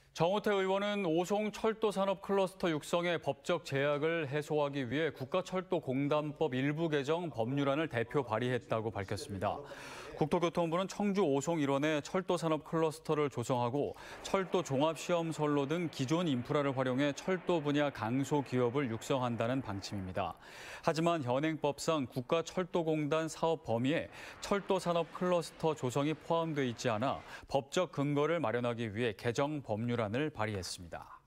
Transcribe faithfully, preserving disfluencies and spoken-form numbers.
정호태 의원은 오송 철도산업 클러스터 육성의 법적 제약을 해소하기 위해 국가철도공단법 일부 개정 법률안을 대표 발의했다고 밝혔습니다. 국토교통부는 청주 오송 일원에 철도산업 클러스터를 조성하고 철도 종합시험선로 등 기존 인프라를 활용해 철도 분야 강소 기업을 육성한다는 방침입니다. 하지만 현행법상 국가철도공단 사업 범위에 철도산업 클러스터 조성이 포함돼 있지 않아 법적 근거를 마련하기 위해 개정 법률안을 발의했습니다.